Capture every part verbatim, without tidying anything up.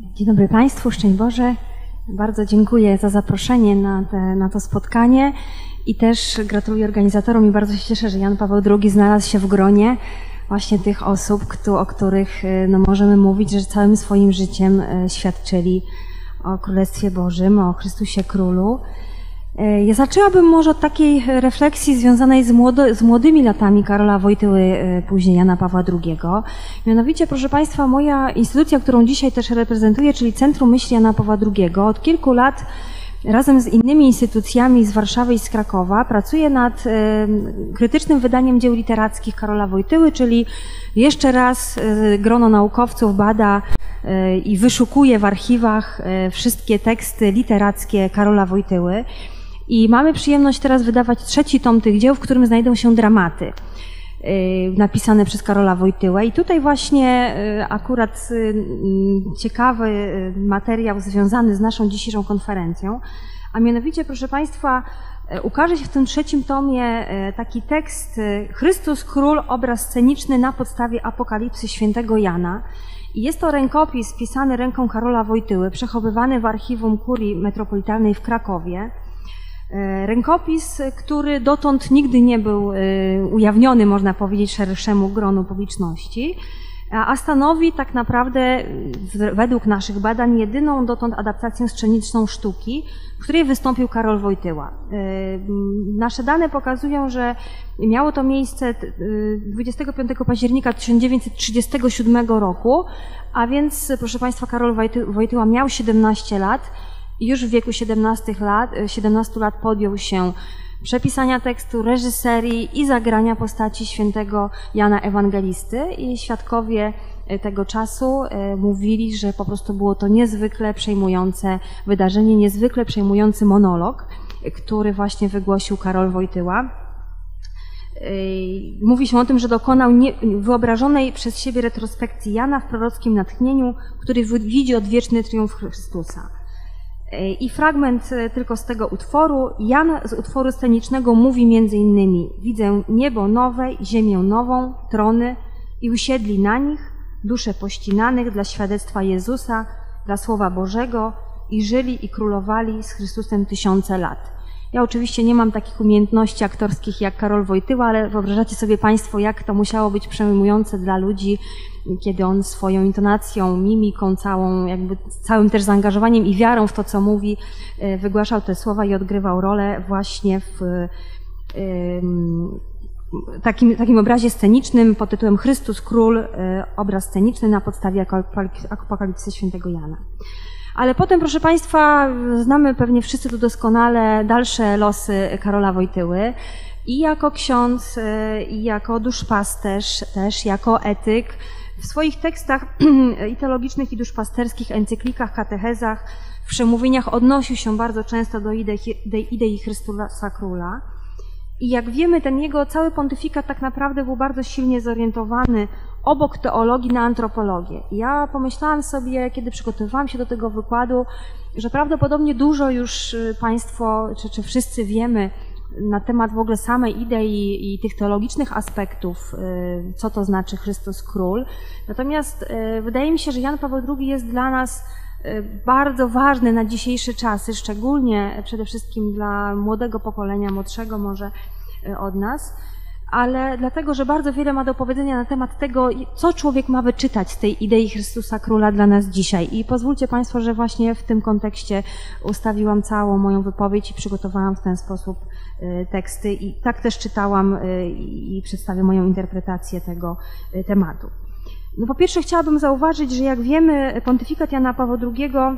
Dzień dobry Państwu, szczęść Boże. Bardzo dziękuję za zaproszenie na, te, na to spotkanie i też gratuluję organizatorom i bardzo się cieszę, że Jan Paweł drugi znalazł się w gronie właśnie tych osób, kto, o których no, możemy mówić, że całym swoim życiem świadczyli o Królestwie Bożym, o Chrystusie Królu. Ja zaczęłabym może od takiej refleksji związanej z, młody, z młodymi latami Karola Wojtyły, później Jana Pawła drugiego. Mianowicie, proszę Państwa, moja instytucja, którą dzisiaj też reprezentuję, czyli Centrum Myśli Jana Pawła drugiego, od kilku lat razem z innymi instytucjami z Warszawy i z Krakowa pracuje nad krytycznym wydaniem dzieł literackich Karola Wojtyły, czyli jeszcze raz grono naukowców bada i wyszukuje w archiwach wszystkie teksty literackie Karola Wojtyły. I mamy przyjemność teraz wydawać trzeci tom tych dzieł, w którym znajdą się dramaty napisane przez Karola Wojtyłę. I tutaj właśnie akurat ciekawy materiał związany z naszą dzisiejszą konferencją, a mianowicie, proszę Państwa, ukaże się w tym trzecim tomie taki tekst Chrystus Król, obraz sceniczny na podstawie Apokalipsy świętego Jana. I jest to rękopis pisany ręką Karola Wojtyły, przechowywany w archiwum Kurii Metropolitalnej w Krakowie. Rękopis, który dotąd nigdy nie był ujawniony, można powiedzieć, szerszemu gronu publiczności, a stanowi tak naprawdę, według naszych badań, jedyną dotąd adaptację sceniczną sztuki, w której wystąpił Karol Wojtyła. Nasze dane pokazują, że miało to miejsce dwudziestego piątego października tysiąc dziewięćset trzydziestego siódmego roku, a więc, proszę Państwa, Karol Wojtyła miał siedemnaście lat i już w wieku siedemnastu lat podjął się przepisania tekstu, reżyserii i zagrania postaci świętego Jana Ewangelisty. I świadkowie tego czasu mówili, że po prostu było to niezwykle przejmujące wydarzenie, niezwykle przejmujący monolog, który właśnie wygłosił Karol Wojtyła. Mówi się o tym, że dokonał wyobrażonej przez siebie retrospekcji Jana w prorockim natchnieniu, który widzi odwieczny triumf Chrystusa. I fragment tylko z tego utworu. Jan z utworu scenicznego mówi między innymi: widzę niebo nowe, ziemię nową, trony i usiedli na nich dusze pościnanych dla świadectwa Jezusa, dla Słowa Bożego i żyli i królowali z Chrystusem tysiące lat. Ja oczywiście nie mam takich umiejętności aktorskich jak Karol Wojtyła, ale wyobrażacie sobie Państwo, jak to musiało być przejmujące dla ludzi, kiedy on swoją intonacją, mimiką, całą, jakby całym też zaangażowaniem i wiarą w to, co mówi, wygłaszał te słowa i odgrywał rolę właśnie w takim, takim obrazie scenicznym pod tytułem Chrystus Król, obraz sceniczny na podstawie Apokalipsy świętego Jana. Ale potem, proszę Państwa, znamy pewnie wszyscy tu doskonale dalsze losy Karola Wojtyły. I jako ksiądz, i jako duszpasterz, też jako etyk. W swoich tekstach i teologicznych, i duszpasterskich, encyklikach, katechezach, w przemówieniach odnosił się bardzo często do idei, do idei Chrystusa Króla. I jak wiemy, ten jego cały pontyfikat tak naprawdę był bardzo silnie zorientowany obok teologii na antropologię. Ja pomyślałam sobie, kiedy przygotowywałam się do tego wykładu, że prawdopodobnie dużo już Państwo, czy, czy wszyscy wiemy na temat w ogóle samej idei i tych teologicznych aspektów, co to znaczy Chrystus Król. Natomiast wydaje mi się, że Jan Paweł drugi jest dla nas bardzo ważny na dzisiejsze czasy, szczególnie przede wszystkim dla młodego pokolenia, młodszego może od nas, ale dlatego, że bardzo wiele ma do powiedzenia na temat tego, co człowiek ma wyczytać z tej idei Chrystusa Króla dla nas dzisiaj. I pozwólcie Państwo, że właśnie w tym kontekście ustawiłam całą moją wypowiedź i przygotowałam w ten sposób teksty i tak też czytałam i przedstawię moją interpretację tego tematu. No po pierwsze chciałabym zauważyć, że jak wiemy, pontyfikat Jana Pawła drugiego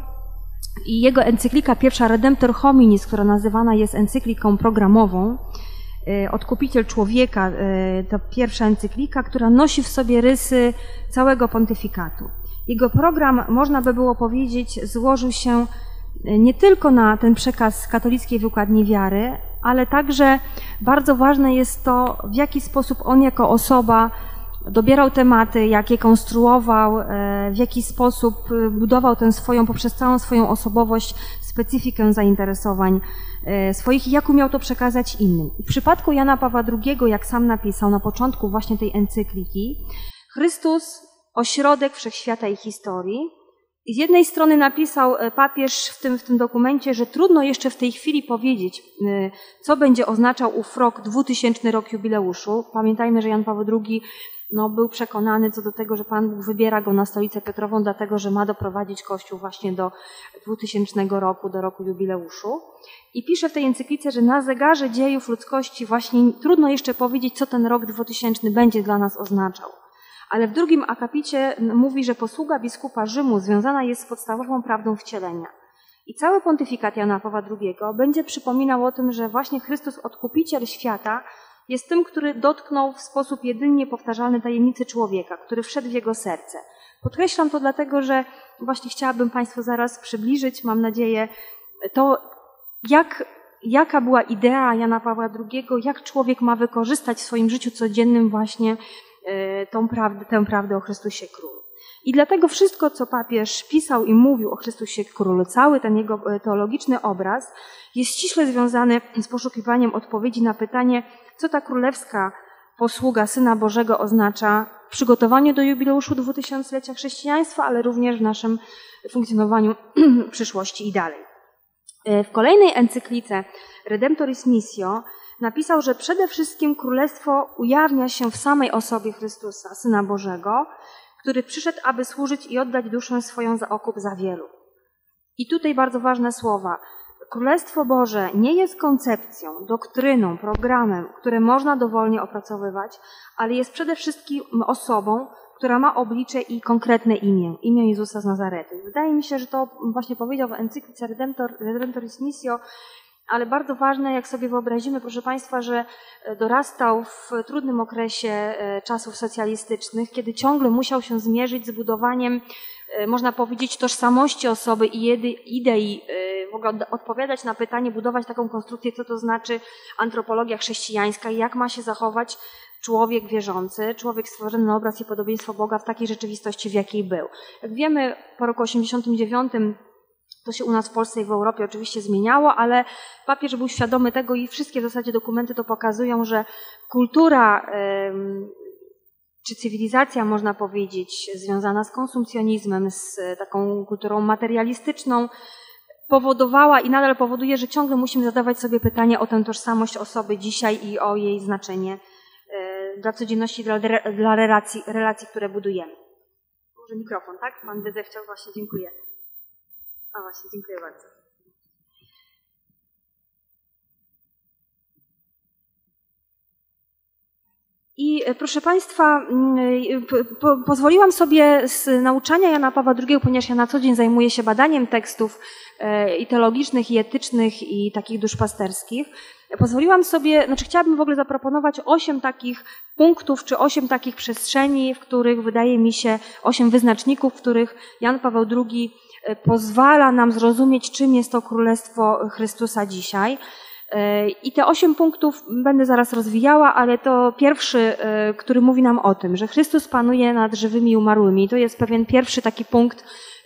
i jego encyklika pierwsza Redemptor Hominis, która nazywana jest encykliką programową, Odkupiciel człowieka, to pierwsza encyklika, która nosi w sobie rysy całego pontyfikatu. Jego program, można by było powiedzieć, złożył się nie tylko na ten przekaz katolickiej wykładni wiary, ale także bardzo ważne jest to, w jaki sposób on jako osoba dobierał tematy, jak je konstruował, w jaki sposób budował tę swoją, poprzez całą swoją osobowość, specyfikę zainteresowań swoich i jak umiał to przekazać innym. W przypadku Jana Pawła drugiego, jak sam napisał na początku właśnie tej encykliki, Chrystus, ośrodek wszechświata i historii, Z jednej strony napisał papież w tym, w tym dokumencie, że trudno jeszcze w tej chwili powiedzieć, co będzie oznaczał ów rok, dwutysięczny rok jubileuszu. Pamiętajmy, że Jan Paweł drugi no, był przekonany co do tego, że Pan Bóg wybiera go na Stolicę Piotrową, dlatego że ma doprowadzić Kościół właśnie do dwutysięcznego roku, do roku jubileuszu. I pisze w tej encyklice, że na zegarze dziejów ludzkości właśnie trudno jeszcze powiedzieć, co ten rok dwutysięczny będzie dla nas oznaczał. Ale w drugim akapicie mówi, że posługa biskupa Rzymu związana jest z podstawową prawdą wcielenia. I cały pontyfikat Jana Pawła drugiego będzie przypominał o tym, że właśnie Chrystus, Odkupiciel świata, jest tym, który dotknął w sposób jedynie powtarzalny tajemnicy człowieka, który wszedł w jego serce. Podkreślam to dlatego, że właśnie chciałabym Państwu zaraz przybliżyć, mam nadzieję, to jak, jaka była idea Jana Pawła drugiego, jak człowiek ma wykorzystać w swoim życiu codziennym właśnie tą prawdę, tę prawdę o Chrystusie Królu. I dlatego wszystko, co papież pisał i mówił o Chrystusie Królu, cały ten jego teologiczny obraz jest ściśle związany z poszukiwaniem odpowiedzi na pytanie, co ta królewska posługa Syna Bożego oznacza w przygotowaniu do jubileuszu dwutysięclecia chrześcijaństwa, ale również w naszym funkcjonowaniu w przyszłości i dalej. W kolejnej encyklice Redemptoris Missio napisał, że przede wszystkim królestwo ujawnia się w samej osobie Chrystusa, Syna Bożego, który przyszedł, aby służyć i oddać duszę swoją za okup za wielu. I tutaj bardzo ważne słowa. Królestwo Boże nie jest koncepcją, doktryną, programem, które można dowolnie opracowywać, ale jest przede wszystkim osobą, która ma oblicze i konkretne imię, imię Jezusa z Nazaretu. Wydaje mi się, że to właśnie powiedział w encyklice Redemptor, Redemptoris Missio, ale bardzo ważne, jak sobie wyobrazimy, proszę Państwa, że dorastał w trudnym okresie czasów socjalistycznych, kiedy ciągle musiał się zmierzyć z budowaniem, można powiedzieć, tożsamości osoby i idei, w ogóle odpowiadać na pytanie, budować taką konstrukcję, co to znaczy antropologia chrześcijańska i jak ma się zachować człowiek wierzący, człowiek stworzony na obraz i podobieństwo Boga w takiej rzeczywistości, w jakiej był. Jak wiemy, po roku osiemdziesiątym dziewiątym to się u nas w Polsce i w Europie oczywiście zmieniało, ale papież był świadomy tego i wszystkie w zasadzie dokumenty to pokazują, że kultura czy cywilizacja, można powiedzieć, związana z konsumpcjonizmem, z taką kulturą materialistyczną, powodowała i nadal powoduje, że ciągle musimy zadawać sobie pytanie o tę tożsamość osoby dzisiaj i o jej znaczenie dla codzienności, dla, dla relacji, relacji, które budujemy. Może mikrofon, tak? Pan Wyze chciał, właśnie, dziękuję. A właśnie, dziękuję bardzo. I proszę Państwa, po, pozwoliłam sobie z nauczania Jana Pawła drugiego, ponieważ ja na co dzień zajmuję się badaniem tekstów i teologicznych, i etycznych, i takich duszpasterskich, pozwoliłam sobie, znaczy chciałabym w ogóle zaproponować osiem takich punktów, czy osiem takich przestrzeni, w których wydaje mi się, osiem wyznaczników, w których Jan Paweł drugi pozwala nam zrozumieć, czym jest to Królestwo Chrystusa dzisiaj. I te osiem punktów będę zaraz rozwijała, ale to pierwszy, który mówi nam o tym, że Chrystus panuje nad żywymi i umarłymi. To jest pewien pierwszy taki punkt,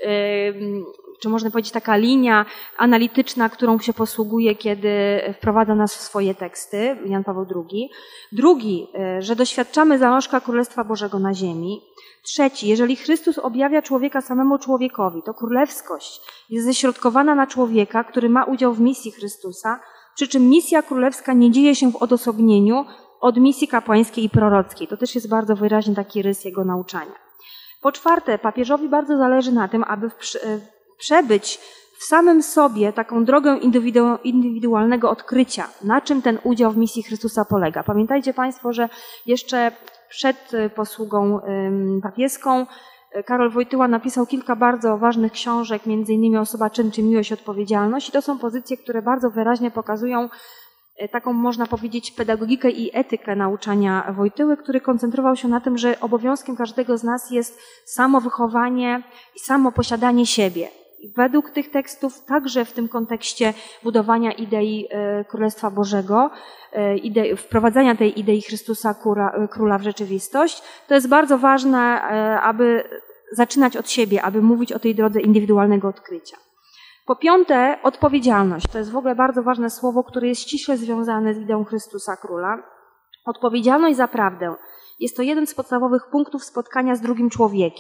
czy można powiedzieć taka linia analityczna, którą się posługuje, kiedy wprowadza nas w swoje teksty, Jan Paweł drugi. Drugi, że doświadczamy zalążka Królestwa Bożego na ziemi. Trzeci, jeżeli Chrystus objawia człowieka samemu człowiekowi, to królewskość jest ześrodkowana na człowieka, który ma udział w misji Chrystusa, przy czym misja królewska nie dzieje się w odosobnieniu od misji kapłańskiej i prorockiej. To też jest bardzo wyraźny taki rys jego nauczania. Po czwarte, papieżowi bardzo zależy na tym, aby przebyć w samym sobie taką drogę indywidu- indywidualnego odkrycia, na czym ten udział w misji Chrystusa polega. Pamiętajcie Państwo, że jeszcze przed posługą papieską Karol Wojtyła napisał kilka bardzo ważnych książek, między innymi Osoba, czyn czy miłość, odpowiedzialność. I to są pozycje, które bardzo wyraźnie pokazują taką, można powiedzieć, pedagogikę i etykę nauczania Wojtyły, który koncentrował się na tym, że obowiązkiem każdego z nas jest samowychowanie i samoposiadanie siebie. I według tych tekstów, także w tym kontekście budowania idei Królestwa Bożego, idei, wprowadzania tej idei Chrystusa Króla, Króla w rzeczywistość, to jest bardzo ważne, aby zaczynać od siebie, aby mówić o tej drodze indywidualnego odkrycia. Po piąte, odpowiedzialność. To jest w ogóle bardzo ważne słowo, które jest ściśle związane z ideą Chrystusa Króla. Odpowiedzialność za prawdę. Jest to jeden z podstawowych punktów spotkania z drugim człowiekiem.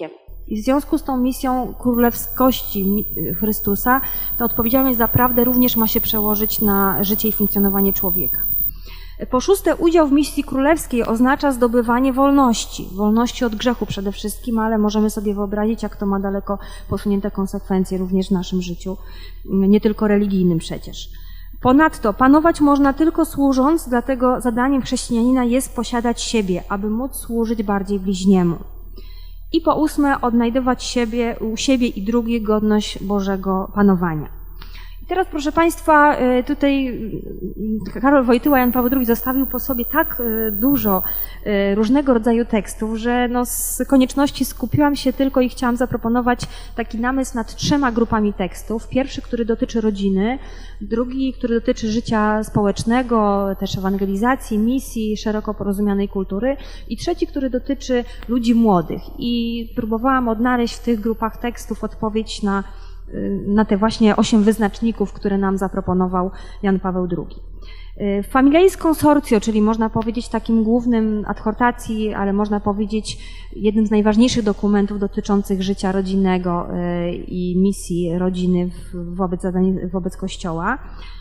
I w związku z tą misją królewskości Chrystusa, ta odpowiedzialność za prawdę również ma się przełożyć na życie i funkcjonowanie człowieka. Po szóste, udział w misji królewskiej oznacza zdobywanie wolności. Wolności od grzechu przede wszystkim, ale możemy sobie wyobrazić, jak to ma daleko posunięte konsekwencje również w naszym życiu, nie tylko religijnym przecież. Ponadto panować można tylko służąc, dlatego zadaniem chrześcijanina jest posiadać siebie, aby móc służyć bardziej bliźniemu. I po ósme, odnajdywać siebie, u siebie i drugich godność Bożego panowania. Teraz, proszę Państwa, tutaj Karol Wojtyła, Jan Paweł drugi zostawił po sobie tak dużo różnego rodzaju tekstów, że no z konieczności skupiłam się tylko i chciałam zaproponować taki namysł nad trzema grupami tekstów. Pierwszy, który dotyczy rodziny, drugi, który dotyczy życia społecznego, też ewangelizacji, misji, szeroko porozumianej kultury i trzeci, który dotyczy ludzi młodych. I próbowałam odnaleźć w tych grupach tekstów odpowiedź na na te właśnie osiem wyznaczników, które nam zaproponował Jan Paweł drugi. Familiaris Consortio, czyli można powiedzieć takim głównym adhortacji, ale można powiedzieć jednym z najważniejszych dokumentów dotyczących życia rodzinnego i misji rodziny wobec zadań, wobec Kościoła,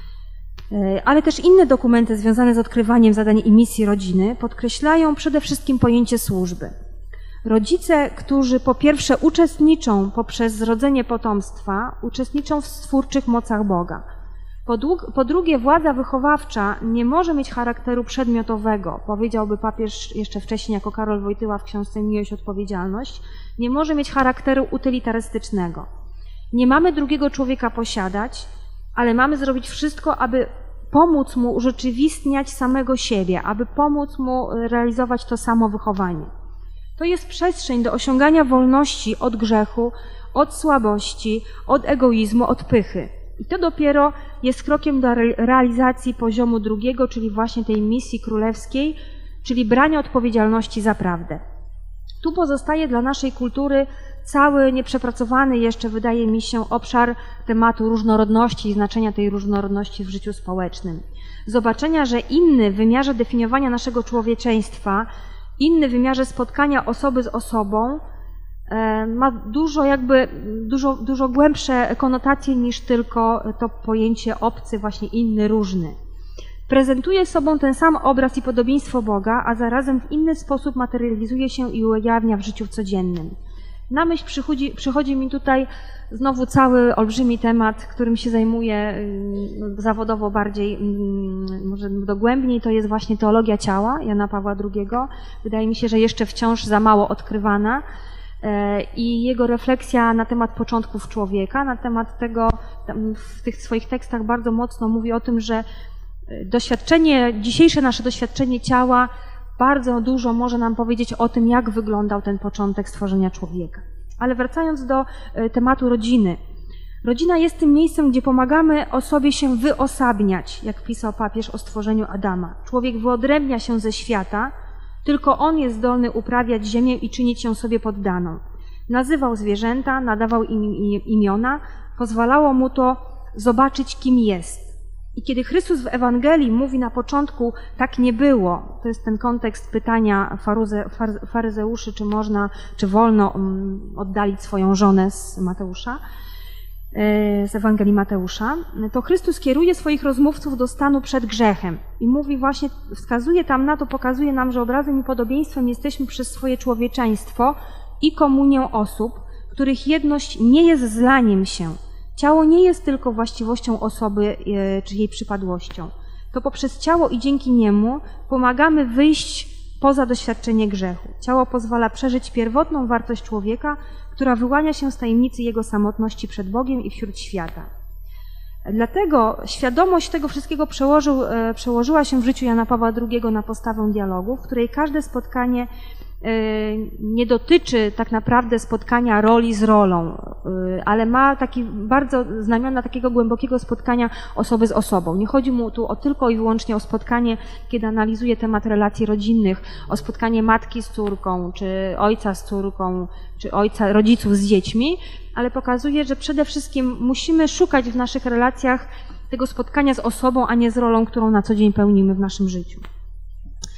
ale też inne dokumenty związane z odkrywaniem zadań i misji rodziny podkreślają przede wszystkim pojęcie służby. Rodzice, którzy po pierwsze uczestniczą poprzez zrodzenie potomstwa, uczestniczą w stwórczych mocach Boga. Po, po drugie, władza wychowawcza nie może mieć charakteru przedmiotowego, powiedziałby papież jeszcze wcześniej jako Karol Wojtyła w książce Miłość, Odpowiedzialność, nie może mieć charakteru utylitarystycznego. Nie mamy drugiego człowieka posiadać, ale mamy zrobić wszystko, aby pomóc mu urzeczywistniać samego siebie, aby pomóc mu realizować to samo wychowanie. To jest przestrzeń do osiągania wolności od grzechu, od słabości, od egoizmu, od pychy. I to dopiero jest krokiem do realizacji poziomu drugiego, czyli właśnie tej misji królewskiej, czyli brania odpowiedzialności za prawdę. Tu pozostaje dla naszej kultury cały nieprzepracowany jeszcze, wydaje mi się, obszar tematu różnorodności i znaczenia tej różnorodności w życiu społecznym. Zobaczenia, że inny w wymiarze definiowania naszego człowieczeństwa, inny w wymiarze spotkania osoby z osobą ma dużo jakby, dużo, dużo głębsze konotacje niż tylko to pojęcie obcy, właśnie inny, różny. Prezentuje sobą ten sam obraz i podobieństwo Boga, a zarazem w inny sposób materializuje się i ujawnia w życiu codziennym. Na myśl przychodzi, przychodzi mi tutaj znowu cały olbrzymi temat, którym się zajmuję zawodowo bardziej, może dogłębniej, to jest właśnie teologia ciała Jana Pawła drugiego. Wydaje mi się, że jeszcze wciąż za mało odkrywana i jego refleksja na temat początków człowieka, na temat tego, w tych swoich tekstach bardzo mocno mówi o tym, że doświadczenie, dzisiejsze nasze doświadczenie ciała bardzo dużo może nam powiedzieć o tym, jak wyglądał ten początek stworzenia człowieka. Ale wracając do tematu rodziny. Rodzina jest tym miejscem, gdzie pomagamy osobie się wyosabniać, jak pisał papież o stworzeniu Adama. Człowiek wyodrębnia się ze świata, tylko on jest zdolny uprawiać ziemię i czynić ją sobie poddaną. Nazywał zwierzęta, nadawał im imiona, pozwalało mu to zobaczyć, kim jest. I kiedy Chrystus w Ewangelii mówi na początku, tak nie było, to jest ten kontekst pytania faruze, faryzeuszy, czy można, czy wolno oddalić swoją żonę z Mateusza, z Ewangelii Mateusza, to Chrystus kieruje swoich rozmówców do stanu przed grzechem i mówi właśnie, wskazuje tam na to, pokazuje nam, że obrazem i podobieństwem jesteśmy przez swoje człowieczeństwo i komunię osób, których jedność nie jest zlaniem się. Ciało nie jest tylko właściwością osoby czy jej przypadłością. To poprzez ciało i dzięki niemu pomagamy wyjść poza doświadczenie grzechu. Ciało pozwala przeżyć pierwotną wartość człowieka, która wyłania się z tajemnicy jego samotności przed Bogiem i wśród świata. Dlatego świadomość tego wszystkiego przełożył, przełożyła się w życiu Jana Pawła drugiego na postawę dialogu, w której każde spotkanie nie dotyczy tak naprawdę spotkania roli z rolą, ale ma taki bardzo znamiona takiego głębokiego spotkania osoby z osobą. Nie chodzi mu tu o tylko i wyłącznie o spotkanie, kiedy analizuje temat relacji rodzinnych, o spotkanie matki z córką, czy ojca z córką, czy ojca, rodziców z dziećmi, ale pokazuje, że przede wszystkim musimy szukać w naszych relacjach tego spotkania z osobą, a nie z rolą, którą na co dzień pełnimy w naszym życiu.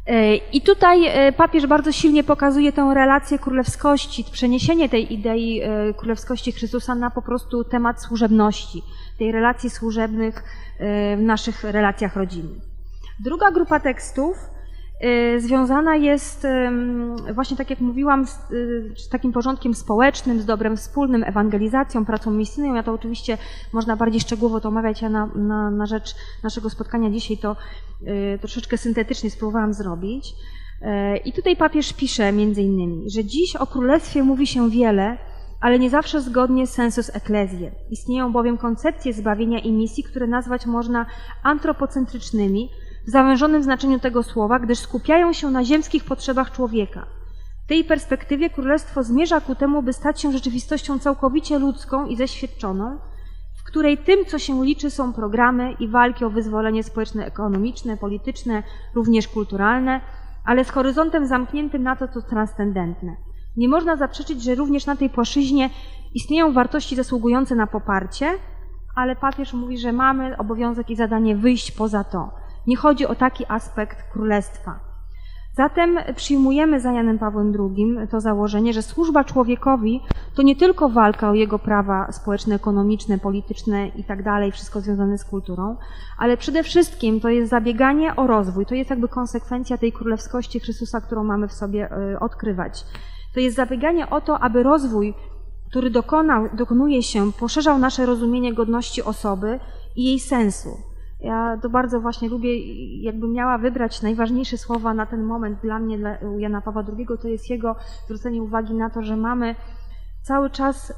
I tutaj papież bardzo silnie pokazuje tę relację królewskości, przeniesienie tej idei królewskości Chrystusa na po prostu temat służebności, tej relacji służebnych w naszych relacjach rodzinnych. Druga grupa tekstów związana jest właśnie, tak jak mówiłam, z, z takim porządkiem społecznym, z dobrem wspólnym, ewangelizacją, pracą misyjną. Ja to oczywiście można bardziej szczegółowo to omawiać, ja na, na, na rzecz naszego spotkania dzisiaj to y, troszeczkę syntetycznie spróbowałam zrobić. Y, I tutaj papież pisze między innymi, że dziś o królestwie mówi się wiele, ale nie zawsze zgodnie z sensus ecclesiae. Istnieją bowiem koncepcje zbawienia i misji, które nazwać można antropocentrycznymi, w zawężonym znaczeniu tego słowa, gdyż skupiają się na ziemskich potrzebach człowieka. W tej perspektywie królestwo zmierza ku temu, by stać się rzeczywistością całkowicie ludzką i zeświadczoną, w której tym, co się liczy, są programy i walki o wyzwolenie społeczno-ekonomiczne, polityczne, również kulturalne, ale z horyzontem zamkniętym na to, co transcendentne. Nie można zaprzeczyć, że również na tej płaszczyźnie istnieją wartości zasługujące na poparcie, ale papież mówi, że mamy obowiązek i zadanie wyjść poza to. Nie chodzi o taki aspekt królestwa. Zatem przyjmujemy za Janem Pawłem drugim to założenie, że służba człowiekowi to nie tylko walka o jego prawa społeczne, ekonomiczne, polityczne i tak dalej, wszystko związane z kulturą, ale przede wszystkim to jest zabieganie o rozwój, to jest jakby konsekwencja tej królewskości Chrystusa, którą mamy w sobie odkrywać. To jest zabieganie o to, aby rozwój, który dokonał, dokonuje się, poszerzał nasze rozumienie godności osoby i jej sensu. Ja to bardzo właśnie lubię, jakbym miała wybrać najważniejsze słowa na ten moment dla mnie, dla Jana Pawła drugiego, to jest jego zwrócenie uwagi na to, że mamy cały czas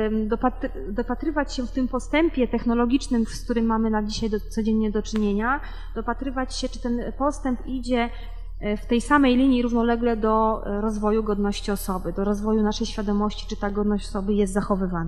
dopatrywać się w tym postępie technologicznym, z którym mamy na dzisiaj do, codziennie do czynienia, dopatrywać się, czy ten postęp idzie w tej samej linii równolegle do rozwoju godności osoby, do rozwoju naszej świadomości, czy ta godność osoby jest zachowywana.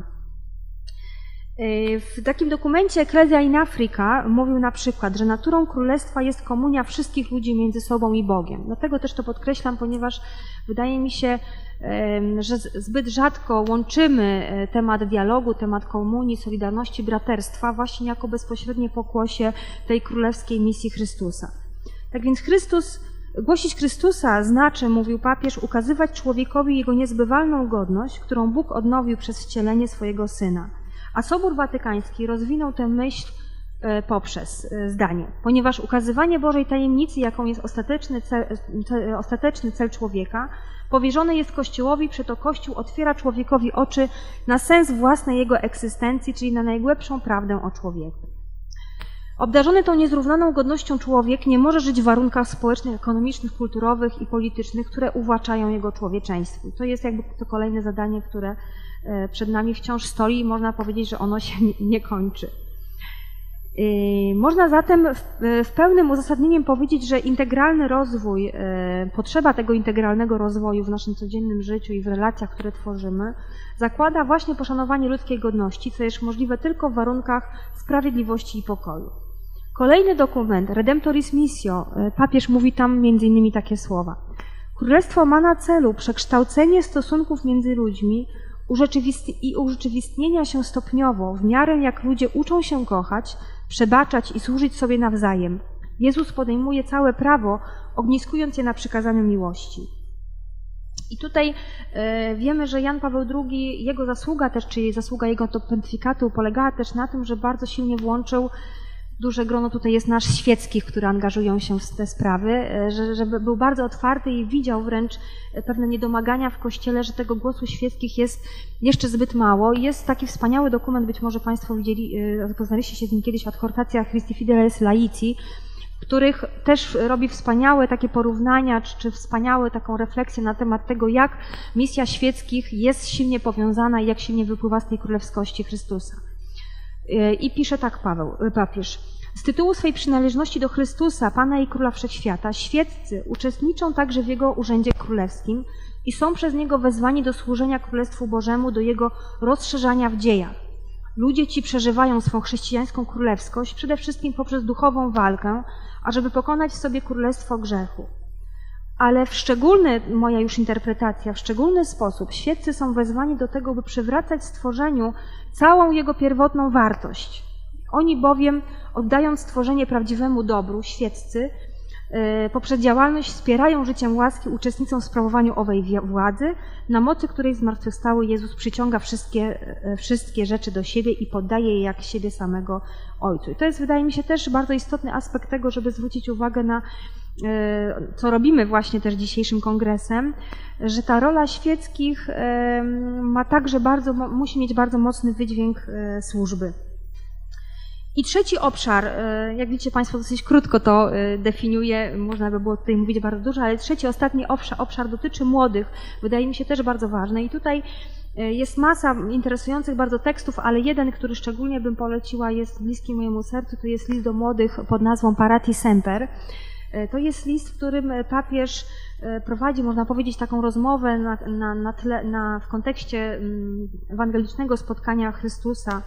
W takim dokumencie Ecclesia in Africa mówił na przykład, że naturą królestwa jest komunia wszystkich ludzi między sobą i Bogiem. Dlatego też to podkreślam, ponieważ wydaje mi się, że zbyt rzadko łączymy temat dialogu, temat komunii, solidarności, braterstwa właśnie jako bezpośrednie pokłosie tej królewskiej misji Chrystusa. Tak więc Chrystus, głosić Chrystusa znaczy, mówił papież, ukazywać człowiekowi jego niezbywalną godność, którą Bóg odnowił przez wcielenie swojego Syna. A Sobór Watykański rozwinął tę myśl poprzez zdanie, ponieważ ukazywanie Bożej tajemnicy, jaką jest ostateczny cel, ostateczny cel człowieka, powierzone jest Kościołowi, przeto Kościół otwiera człowiekowi oczy na sens własnej jego egzystencji, czyli na najgłębszą prawdę o człowieku. Obdarzony tą niezrównaną godnością człowiek nie może żyć w warunkach społecznych, ekonomicznych, kulturowych i politycznych, które uwłaczają jego człowieczeństwu. To jest jakby to kolejne zadanie, które przed nami wciąż stoi i można powiedzieć, że ono się nie kończy. Można zatem w pełnym uzasadnieniem powiedzieć, że integralny rozwój, potrzeba tego integralnego rozwoju w naszym codziennym życiu i w relacjach, które tworzymy, zakłada właśnie poszanowanie ludzkiej godności, co jest możliwe tylko w warunkach sprawiedliwości i pokoju. Kolejny dokument, Redemptoris Missio, papież mówi tam między innymi takie słowa. Królestwo ma na celu przekształcenie stosunków między ludźmi i urzeczywistnienia się stopniowo, w miarę jak ludzie uczą się kochać, przebaczać i służyć sobie nawzajem. Jezus podejmuje całe prawo, ogniskując je na przykazaniu miłości. I tutaj e, wiemy, że Jan Paweł drugi, jego zasługa też, czyli zasługa jego pontyfikatu polegała też na tym, że bardzo silnie włączył, duże grono tutaj jest nasz świeckich, które angażują się w te sprawy, że, że był bardzo otwarty i widział wręcz pewne niedomagania w Kościele, że tego głosu świeckich jest jeszcze zbyt mało. Jest taki wspaniały dokument, być może Państwo widzieli, zapoznaliście się z nim kiedyś, Adhortatia Christi Fidelis Laici, w których też robi wspaniałe takie porównania, czy, czy wspaniałe taką refleksję na temat tego, jak misja świeckich jest silnie powiązana i jak silnie wypływa z tej królewskości Chrystusa. I pisze tak Paweł, papież. Z tytułu swej przynależności do Chrystusa, Pana i Króla Wszechświata, świeccy uczestniczą także w Jego urzędzie królewskim i są przez Niego wezwani do służenia Królestwu Bożemu, do Jego rozszerzania w dziejach. Ludzie ci przeżywają swą chrześcijańską królewskość przede wszystkim poprzez duchową walkę, ażeby pokonać w sobie królestwo grzechu. Ale w szczególny, moja już interpretacja, w szczególny sposób świeccy są wezwani do tego, by przywracać stworzeniu całą jego pierwotną wartość. Oni bowiem, oddając stworzenie prawdziwemu dobru, świeccy, poprzez działalność wspierają życiem łaski, uczestniczą w sprawowaniu owej władzy, na mocy której zmartwychwstały Jezus przyciąga wszystkie, wszystkie rzeczy do siebie i poddaje je jak siebie samego Ojcu. I to jest, wydaje mi się, też bardzo istotny aspekt tego, żeby zwrócić uwagę na, co robimy właśnie też dzisiejszym kongresem, że ta rola świeckich ma także bardzo, musi mieć bardzo mocny wydźwięk służby. I trzeci obszar, jak widzicie Państwo, dosyć krótko to definiuję, można by było tutaj mówić bardzo dużo, ale trzeci, ostatni obszar, obszar dotyczy młodych, wydaje mi się też bardzo ważny. I tutaj jest masa interesujących bardzo tekstów, ale jeden, który szczególnie bym poleciła, jest bliski mojemu sercu, to jest list do młodych pod nazwą Parati Semper. To jest list, w którym papież prowadzi, można powiedzieć, taką rozmowę na, na, na tle, na, w kontekście ewangelicznego spotkania Chrystusa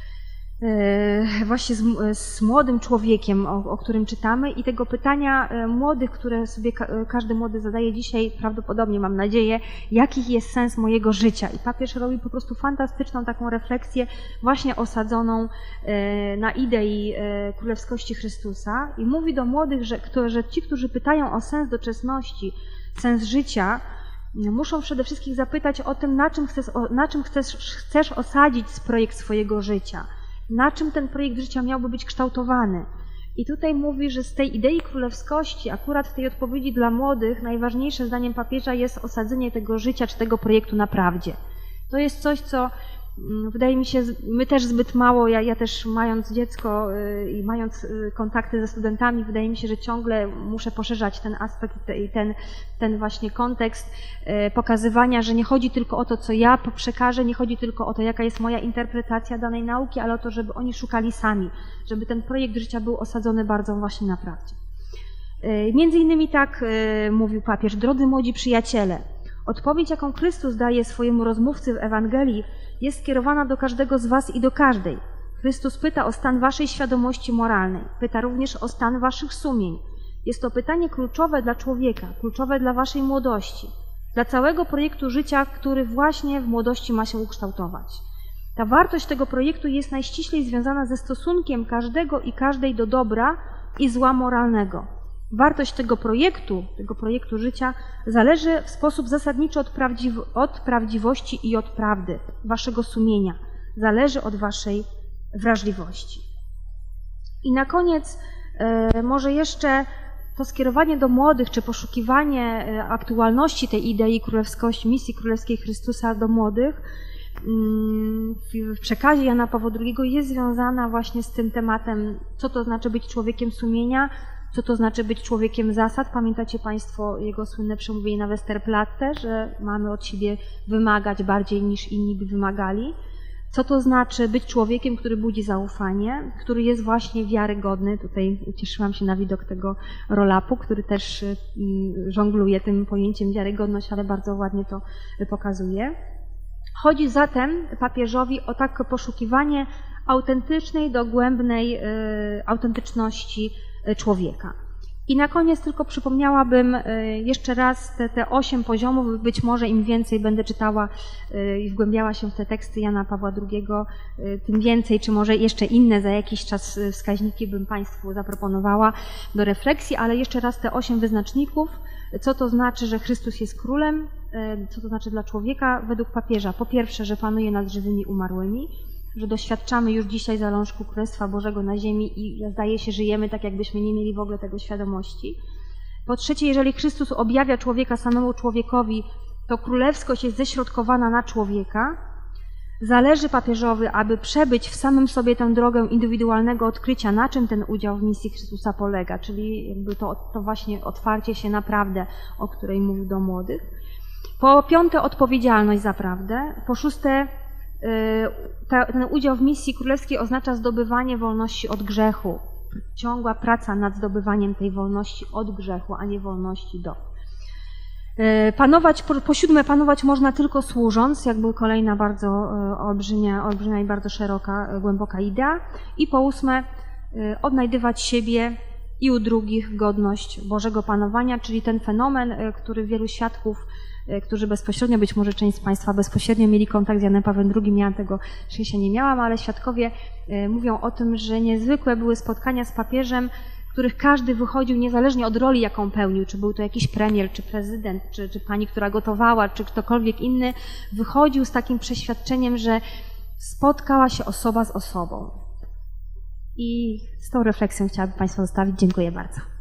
właśnie z, z młodym człowiekiem, o, o którym czytamy, i tego pytania młodych, które sobie ka każdy młody zadaje dzisiaj, prawdopodobnie mam nadzieję, jaki jest sens mojego życia. I papież robi po prostu fantastyczną taką refleksję właśnie osadzoną na idei królewskości Chrystusa i mówi do młodych, że, że ci, którzy pytają o sens doczesności, sens życia, muszą przede wszystkim zapytać o tym, na czym chcesz, na czym chcesz, chcesz osadzić projekt swojego życia. Na czym ten projekt życia miałby być kształtowany. I tutaj mówi, że z tej idei królewskości, akurat w tej odpowiedzi dla młodych, najważniejsze zdaniem papieża jest osadzenie tego życia czy tego projektu na prawdzie. To jest coś, co wydaje mi się, my też zbyt mało, ja, ja też mając dziecko i mając kontakty ze studentami, wydaje mi się, że ciągle muszę poszerzać ten aspekt i ten, ten właśnie kontekst pokazywania, że nie chodzi tylko o to, co ja przekażę, nie chodzi tylko o to, jaka jest moja interpretacja danej nauki, ale o to, żeby oni szukali sami, żeby ten projekt życia był osadzony bardzo właśnie na prawdzie. Między innymi tak mówił papież: drodzy młodzi przyjaciele, odpowiedź, jaką Chrystus daje swojemu rozmówcy w Ewangelii, jest skierowana do każdego z was i do każdej. Chrystus pyta o stan waszej świadomości moralnej, pyta również o stan waszych sumień. Jest to pytanie kluczowe dla człowieka, kluczowe dla waszej młodości, dla całego projektu życia, który właśnie w młodości ma się ukształtować. Ta wartość tego projektu jest najściślej związana ze stosunkiem każdego i każdej do dobra i zła moralnego. Wartość tego projektu, tego projektu życia zależy w sposób zasadniczy od, prawdziw od prawdziwości i od prawdy waszego sumienia. Zależy od waszej wrażliwości. I na koniec e, może jeszcze to skierowanie do młodych, czy poszukiwanie aktualności tej idei królewskości, misji królewskiej Chrystusa do młodych w przekazie Jana Pawła drugiego jest związana właśnie z tym tematem, co to znaczy być człowiekiem sumienia, co to znaczy być człowiekiem zasad. Pamiętacie Państwo jego słynne przemówienie na Westerplatte, że mamy od siebie wymagać bardziej niż inni by wymagali. Co to znaczy być człowiekiem, który budzi zaufanie, który jest właśnie wiarygodny. Tutaj ucieszyłam się na widok tego roll-upu, który też żongluje tym pojęciem wiarygodność, ale bardzo ładnie to pokazuje. Chodzi zatem papieżowi o takie poszukiwanie autentycznej, dogłębnej yy, autentyczności człowieka. I na koniec tylko przypomniałabym jeszcze raz te, te osiem poziomów, być może im więcej będę czytała i wgłębiała się w te teksty Jana Pawła drugiego, tym więcej, czy może jeszcze inne za jakiś czas wskaźniki bym Państwu zaproponowała do refleksji, ale jeszcze raz te osiem wyznaczników, co to znaczy, że Chrystus jest królem, co to znaczy dla człowieka według papieża. Po pierwsze, że panuje nad żywymi umarłymi, że doświadczamy już dzisiaj zalążku Królestwa Bożego na ziemi i zdaje się, żyjemy tak, jakbyśmy nie mieli w ogóle tego świadomości. Po trzecie, jeżeli Chrystus objawia człowieka samemu człowiekowi, to królewskość jest ześrodkowana na człowieka. Zależy papieżowi, aby przebyć w samym sobie tę drogę indywidualnego odkrycia, na czym ten udział w misji Chrystusa polega, czyli jakby to, to właśnie otwarcie się na prawdę, o której mówił do młodych. Po piąte, odpowiedzialność za prawdę. Po szóste, Ta, ten udział w misji królewskiej oznacza zdobywanie wolności od grzechu. Ciągła praca nad zdobywaniem tej wolności od grzechu, a nie wolności do. Panować, po, po siódme, panować można tylko służąc, jakby kolejna bardzo olbrzymia, olbrzymia i bardzo szeroka, głęboka idea. I po ósme, odnajdywać siebie i u drugich godność Bożego panowania, czyli ten fenomen, który wielu świadków, którzy bezpośrednio, być może część z Państwa bezpośrednio mieli kontakt z Janem Pawłem drugim, ja tego szczęścia nie miałam, ale świadkowie mówią o tym, że niezwykłe były spotkania z papieżem, których każdy wychodził niezależnie od roli, jaką pełnił, czy był to jakiś premier, czy prezydent, czy, czy pani, która gotowała, czy ktokolwiek inny, wychodził z takim przeświadczeniem, że spotkała się osoba z osobą. I z tą refleksją chciałabym Państwa zostawić. Dziękuję bardzo.